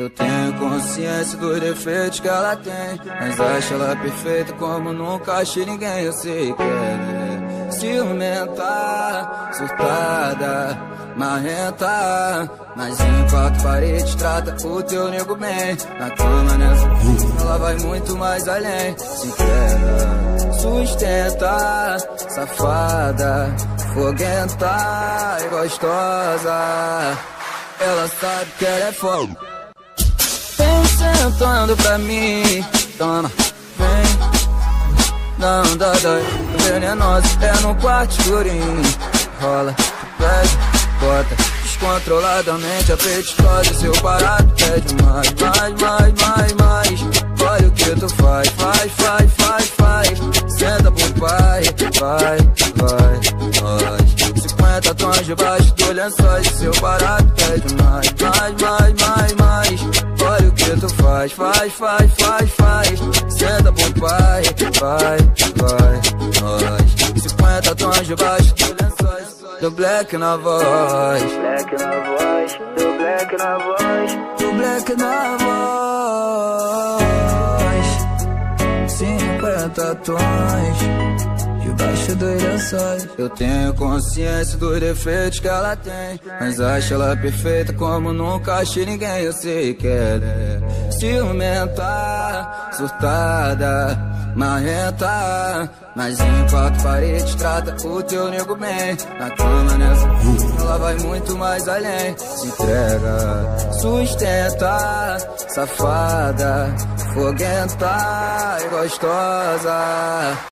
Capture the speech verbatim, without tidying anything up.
Eu tenho consciência dos defeitos que ela tem, mas acho ela perfeita como nunca achei ninguém. Eu sei que ela é ciumenta, surtada, marrenta, mas em quatro paredes trata o teu nego bem. Na cama nessa ela vai muito mais além. Se entrega, sustenta, safada, foguenta e gostosa. Ela sabe que ela é fogo. Vem sentando pra mim, toma, vem. Não, dá, dá, venenosa, é no quarto escurinho. Rola, pede, bota, descontroladamente apetitosa. Seu barato pede mais, mais, mais, mais, mais. Olha o que tu faz, faz, faz, faz, faz. Senta pro pai, vai, vai, nós. Cinquenta tons debaixo do lençóis. Seu barato pede mais, mais, mais, mais, mais. Olha o que tu faz, faz, faz, faz, faz. Senta pro pai, vai, vai, nós. Cinquenta tons debaixo do lençóis. Do black na voz, Black na voz, do black na voz. do black na voz. Cinquenta tons debaixo dos lençóis. Eu tenho consciência dos defeitos que ela tem, mas acho ela perfeita como nunca achei ninguém. Eu sei que ela é ciumenta, surtada, marrenta, mas em quatro paredes trata o teu nego bem. Na cama nessa ela vai muito mais além. Se entrega, sustenta, safada, foguenta e gostosa.